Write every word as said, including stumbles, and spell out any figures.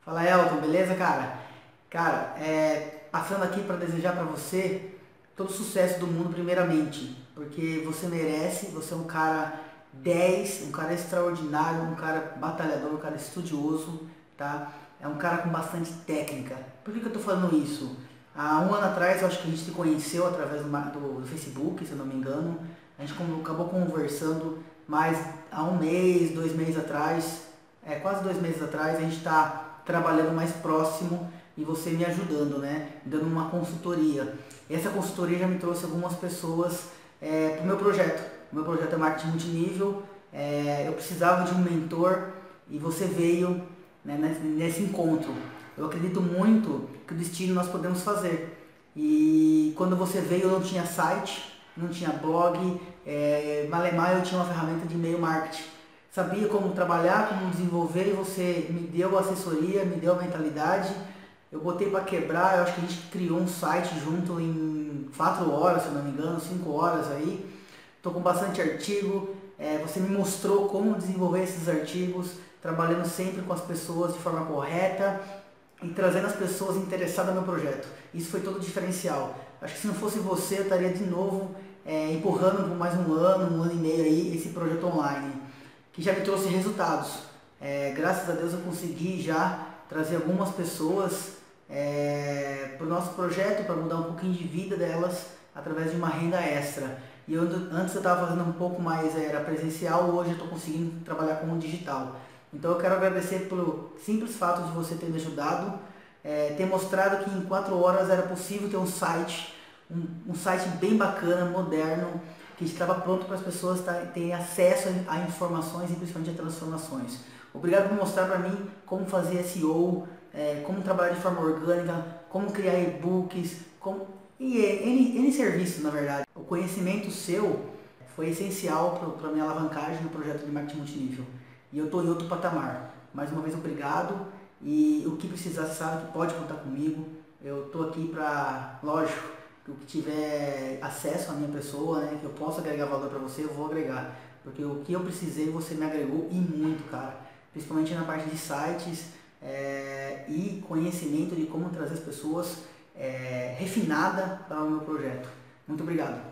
Fala, Elton, beleza, cara? Cara, é, passando aqui para desejar para você todo o sucesso do mundo primeiramente, porque você merece, você é um cara dez, um cara extraordinário, um cara batalhador, um cara estudioso, tá? É um cara com bastante técnica. Por que que eu tô falando isso? Há um ano atrás, eu acho que a gente se conheceu através do, do, do Facebook, se eu não me engano. A gente acabou conversando, mas há um mês, dois meses atrás, é, quase dois meses atrás, a gente está trabalhando mais próximo e você me ajudando, né? Dando uma consultoria. Essa consultoria já me trouxe algumas pessoas é, para o meu projeto. O meu projeto é marketing multinível. É, eu precisava de um mentor e você veio, né, nesse, nesse encontro. Eu acredito muito que o destino nós podemos fazer. E quando você veio eu não tinha site, não tinha blog, é, malemar eu tinha uma ferramenta de e-mail marketing. Sabia como trabalhar, como desenvolver e você me deu a assessoria, me deu a mentalidade. Eu botei para quebrar, eu acho que a gente criou um site junto em quatro horas, se eu não me engano, cinco horas aí. Estou com bastante artigo, é, você me mostrou como desenvolver esses artigos, trabalhando sempre com as pessoas de forma correta e trazendo as pessoas interessadas no meu projeto. Isso foi todo o diferencial. Acho que se não fosse você, eu estaria de novo é, empurrando por mais um ano, um ano e meio aí, esse projeto online, que já me trouxe resultados. É, graças a Deus eu consegui já trazer algumas pessoas é, para o nosso projeto, para mudar um pouquinho de vida delas através de uma renda extra. E eu, antes eu estava fazendo um pouco mais, era presencial, hoje eu estou conseguindo trabalhar com o digital. Então eu quero agradecer pelo simples fato de você ter me ajudado, é, ter mostrado que em quatro horas era possível ter um site, um, um site bem bacana, moderno, que estava pronto para as pessoas terem acesso a informações e principalmente a transformações. Obrigado por mostrar para mim como fazer S E O, é, como trabalhar de forma orgânica, como criar e-books, como... e N, N serviços na verdade. O conhecimento seu foi essencial para a minha alavancagem no projeto de marketing multinível. E eu estou em outro patamar. Mais uma vez, obrigado. E o que precisar, sabe que pode contar comigo. Eu estou aqui para, lógico, que o que tiver acesso à minha pessoa, né, que eu possa agregar valor para você, eu vou agregar. Porque o que eu precisei, você me agregou e muito, cara. Principalmente na parte de sites é, e conhecimento de como trazer as pessoas é, refinada para o meu projeto. Muito obrigado.